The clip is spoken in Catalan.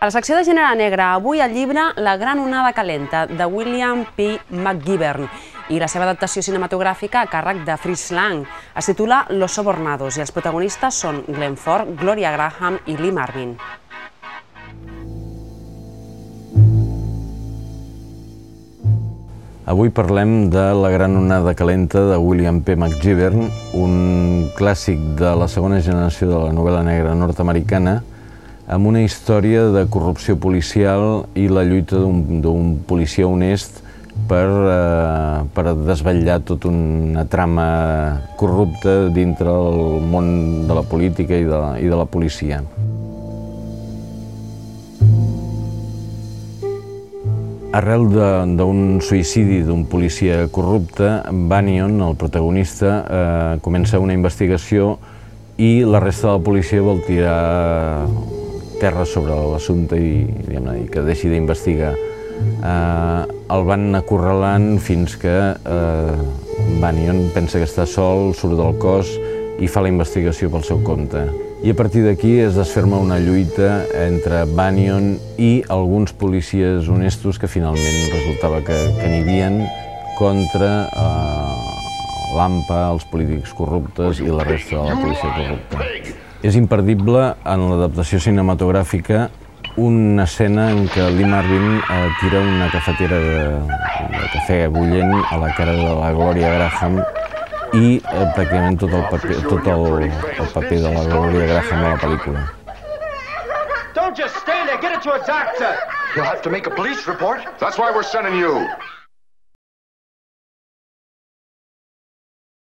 A la secció de gènere negre, avui el llibre La gran onada calenta, de William P. McGivern, i la seva adaptació cinematogràfica a càrrec de Fritz Lang. Es titula Los Sobornados i els protagonistes són Glenn Ford, Gloria Graham i Lee Marvin. Avui parlem de La gran onada calenta de William P. McGivern, un clàssic de la segona generació de la novel·la negra nord-americana, amb una història de corrupció policial i la lluita d'un policia honest per desvetllar tota una trama corrupta dintre el món de la política i de la policia. Arrel d'un suïcidi d'un policia corrupte, Bannion, el protagonista, comença una investigació i la resta de la policia vol tirar terra sobre l'assumpte i que deixi d'investigar. El van acorralant fins que Bannion pensa que està sol, surt del cos i fa la investigació pel seu compte. I a partir d'aquí es desferma una lluita entre Bannion i alguns policies honestos que finalment resultava que n'hi havien contra l'AMPA, els polítics corruptes i la resta de la policia corrupta. És imperdible en l'adaptació cinematogràfica una escena en què Lee Marvin tira una cafetera de cafè bullent a la cara de la Gloria Graham i pràcticament tot el paper de la Gloria Graham a la pel·lícula. Don't just stand there, get it to a doctor! You'll have to make a police report. That's why we're sending you.